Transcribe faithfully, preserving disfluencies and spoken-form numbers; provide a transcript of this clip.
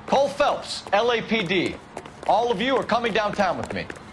Cole Phelps, L A P D. All of you are coming downtown with me.